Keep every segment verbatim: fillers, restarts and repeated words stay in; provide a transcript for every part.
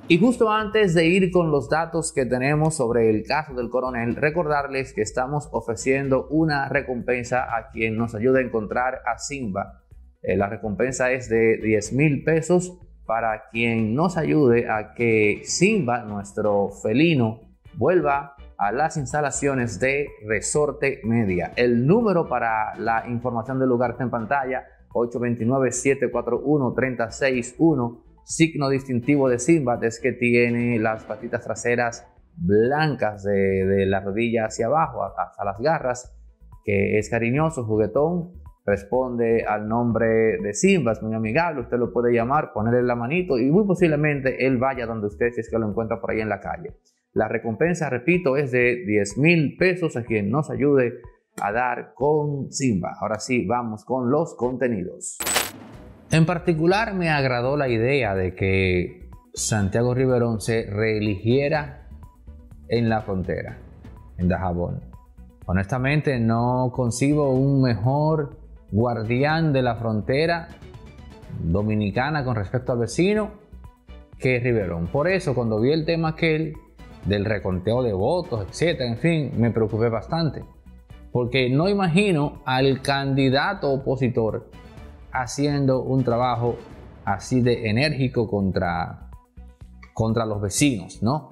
Y justo antes de ir con los datos que tenemos sobre el caso del coronel, recordarles que estamos ofreciendo una recompensa a quien nos ayude a encontrar a Simba. Eh, la recompensa es de diez mil pesos para quien nos ayude a que Simba, nuestro felino, vuelva a las instalaciones de Resorte Media. El número para la información del lugar está en pantalla: ocho dos nueve, siete cuatro uno, tres cero seis uno. Signo distintivo de Simba es que tiene las patitas traseras blancas de, de la rodilla hacia abajo hasta las garras, que es cariñoso, juguetón, responde al nombre de Simba, es muy amigable. Usted lo puede llamar, ponerle la manito y muy posiblemente él vaya donde usted, si es que lo encuentra por ahí en la calle. La recompensa, repito, es de diez mil pesos a quien nos ayude a dar con Simba. Ahora sí, vamos con los contenidos. En particular me agradó la idea de que Santiago Riverón se reeligiera en la frontera, en Dajabón. Honestamente no concibo un mejor guardián de la frontera dominicana con respecto al vecino que Riverón. Por eso cuando vi el tema aquel del reconteo de votos, etcétera, en fin, me preocupé bastante, porque no imagino al candidato opositor haciendo un trabajo así de enérgico contra, contra los vecinos, ¿no?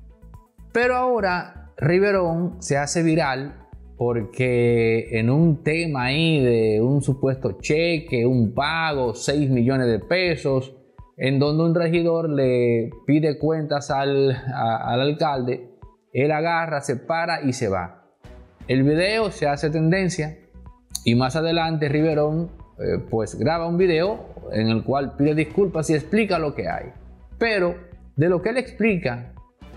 Pero ahora Riverón se hace viral porque en un tema ahí de un supuesto cheque, un pago, seis millones de pesos, en donde un regidor le pide cuentas al, a, al alcalde, él agarra, se para y se va. El video se hace tendencia y más adelante Riverón Eh, pues graba un video en el cual pide disculpas y explica lo que hay. Pero de lo que él explica,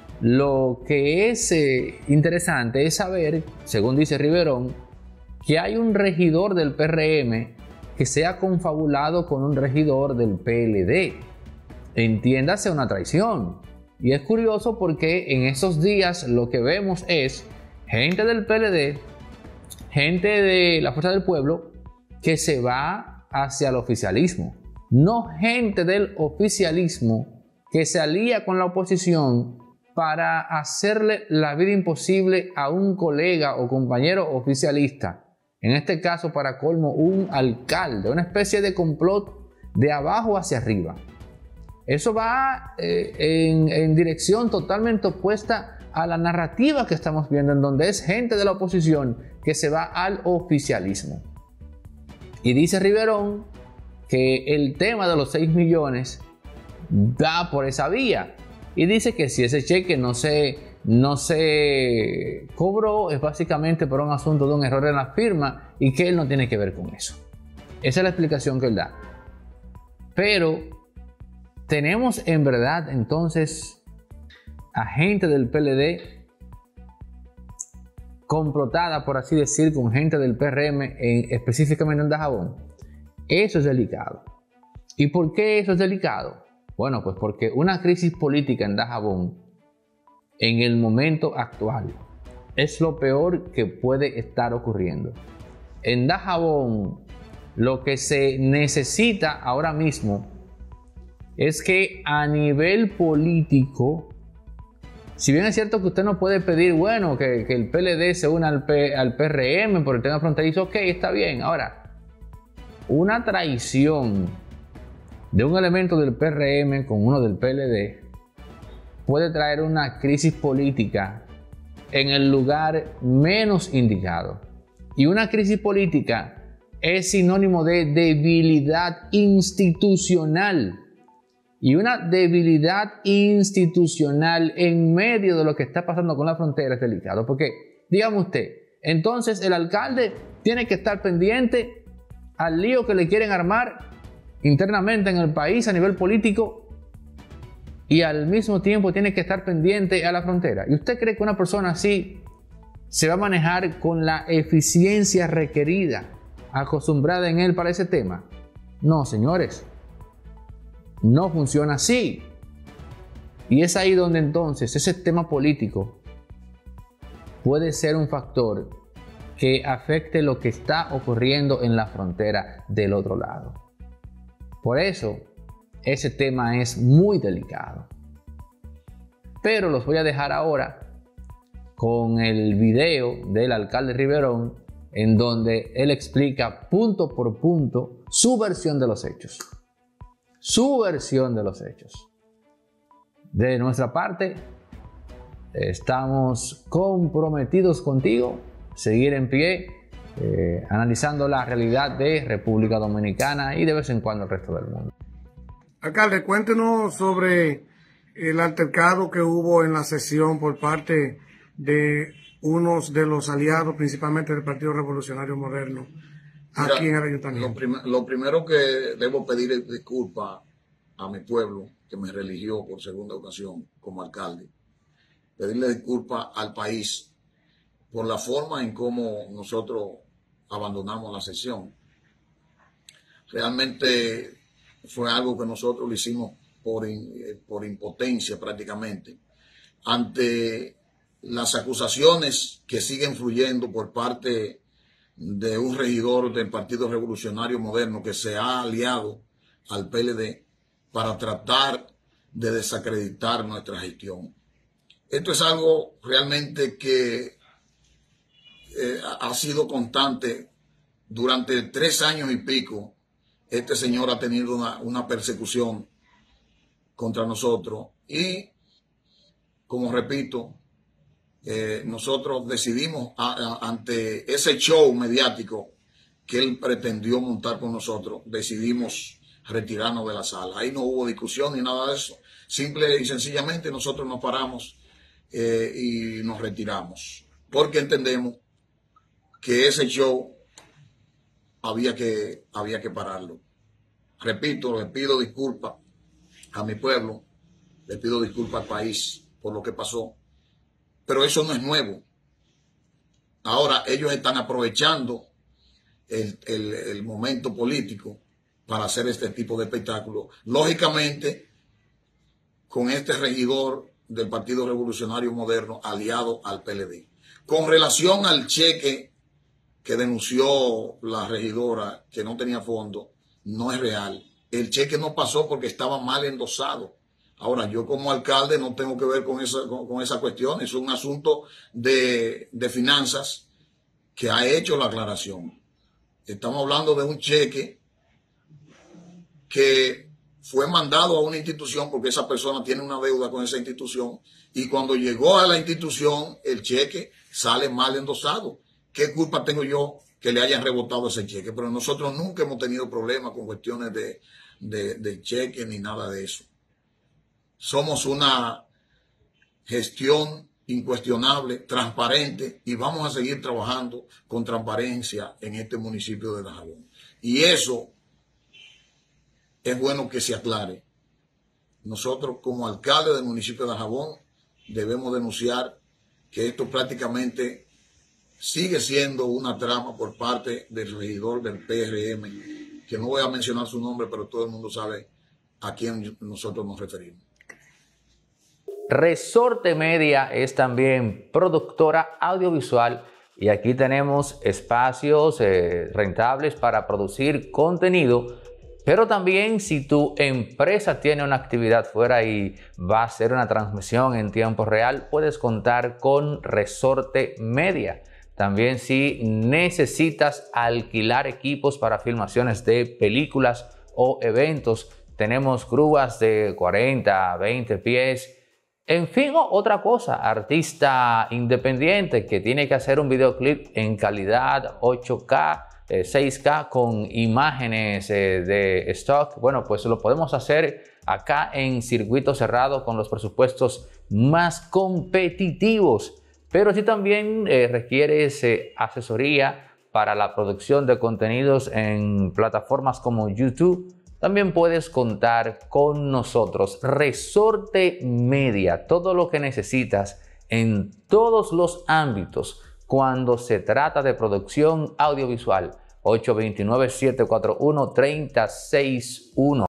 lo que es eh, interesante es saber, según dice Riverón, que hay un regidor del P R M que se ha confabulado con un regidor del P L D. Entiéndase, una traición. Y es curioso porque en esos días lo que vemos es gente del P L D, gente de la Fuerza del Pueblo, que se va hacia el oficialismo, no gente del oficialismo que se alía con la oposición para hacerle la vida imposible a un colega o compañero oficialista, en este caso para colmo un alcalde, una especie de complot de abajo hacia arriba. Eso va eh, en, en dirección totalmente opuesta a la narrativa que estamos viendo, en donde es gente de la oposición que se va al oficialismo. Y dice Riverón que el tema de los seis millones va por esa vía. Y dice que si ese cheque no se, no se cobró, es básicamente por un asunto de un error en la firma y que él no tiene que ver con eso. Esa es la explicación que él da. Pero tenemos en verdad entonces a gente del P L D complotada, por así decir, con gente del P R M, en, específicamente en Dajabón. Eso es delicado. ¿Y por qué eso es delicado? Bueno, pues porque una crisis política en Dajabón, en el momento actual, es lo peor que puede estar ocurriendo. En Dajabón, lo que se necesita ahora mismo es que a nivel político, si bien es cierto que usted no puede pedir, bueno, que, que el P L D se una al, P, al P R M por el tema fronterizo, ok, está bien. Ahora, una traición de un elemento del P R M con uno del P L D puede traer una crisis política en el lugar menos indicado. Y una crisis política es sinónimo de debilidad institucional. Y una debilidad institucional en medio de lo que está pasando con la frontera es delicado. Porque, dígame usted, entonces el alcalde tiene que estar pendiente al lío que le quieren armar internamente en el país a nivel político y al mismo tiempo tiene que estar pendiente a la frontera. ¿Y usted cree que una persona así se va a manejar con la eficiencia requerida, acostumbrada en él para ese tema? No, señores. No funciona así. Y es ahí donde entonces ese tema político puede ser un factor que afecte lo que está ocurriendo en la frontera del otro lado. Por eso, ese tema es muy delicado. pero los voy a dejar ahora con el video del alcalde Riverón, en donde él explica punto por punto su versión de los hechos. Su versión de los hechos. De nuestra parte, estamos comprometidos contigo, seguir en pie, eh, analizando la realidad de República Dominicana y de vez en cuando el resto del mundo. Alcalde, cuéntenos sobre el altercado que hubo en la sesión por parte de unos de los aliados, principalmente del Partido Revolucionario Moderno, aquí Mira, en el Ayuntamiento. Lo, prim lo primero que debo pedir es disculpas a mi pueblo, que me religió por segunda ocasión como alcalde. Pedirle disculpas al país por la forma en cómo nosotros abandonamos la sesión. Realmente fue algo que nosotros lo hicimos por, in, por impotencia prácticamente, ante las acusaciones que siguen fluyendo por parte de un regidor del Partido Revolucionario Moderno que se ha aliado al P L D para tratar de desacreditar nuestra gestión. Esto es algo realmente que eh, ha sido constante durante tres años y pico. Este señor ha tenido una, una persecución contra nosotros y, como repito, eh, nosotros decidimos a, a, ante ese show mediático que él pretendió montar con nosotros, decidimos retirarnos de la sala. Ahí no hubo discusión ni nada de eso. Simple y sencillamente nosotros nos paramos eh, y nos retiramos, porque entendemos que ese show había que, había que pararlo. Repito, le pido disculpas a mi pueblo, le pido disculpas al país por lo que pasó, pero eso no es nuevo. Ahora ellos están aprovechando el, el, el momento político para hacer este tipo de espectáculo. Lógicamente, con este regidor del Partido Revolucionario Moderno aliado al P L D. Con relación al cheque que denunció la regidora, que no tenía fondo, no es real. El cheque no pasó porque estaba mal endosado. Ahora, yo como alcalde no tengo que ver con esa, con, con esa cuestión. Es un asunto de, de finanzas que ha hecho la aclaración. Estamos hablando de un cheque que fue mandado a una institución porque esa persona tiene una deuda con esa institución y cuando llegó a la institución el cheque sale mal endosado. ¿Qué culpa tengo yo que le hayan rebotado ese cheque? Pero nosotros nunca hemos tenido problemas con cuestiones de, de, de cheque ni nada de eso. Somos una gestión incuestionable, transparente, y vamos a seguir trabajando con transparencia en este municipio de Dajabón. Y eso es bueno que se aclare. Nosotros, como alcalde del municipio de Dajabón, debemos denunciar que esto prácticamente sigue siendo una trama por parte del regidor del P R M, que no voy a mencionar su nombre, pero todo el mundo sabe a quién nosotros nos referimos. Resorte Media es también productora audiovisual y aquí tenemos espacios eh, rentables para producir contenido, pero también si tu empresa tiene una actividad fuera y va a hacer una transmisión en tiempo real, puedes contar con Resorte Media. También si necesitas alquilar equipos para filmaciones de películas o eventos, tenemos grúas de cuarenta, veinte pies. En fin, otra cosa, artista independiente que tiene que hacer un videoclip en calidad ocho K, eh, seis K con imágenes eh, de stock. Bueno, pues lo podemos hacer acá en circuito cerrado con los presupuestos más competitivos. Pero si también eh, requieres eh, asesoría para la producción de contenidos en plataformas como YouTube, también puedes contar con nosotros. Resorte Media, todo lo que necesitas en todos los ámbitos cuando se trata de producción audiovisual. ocho dos nueve, siete cuatro uno, tres cero seis uno.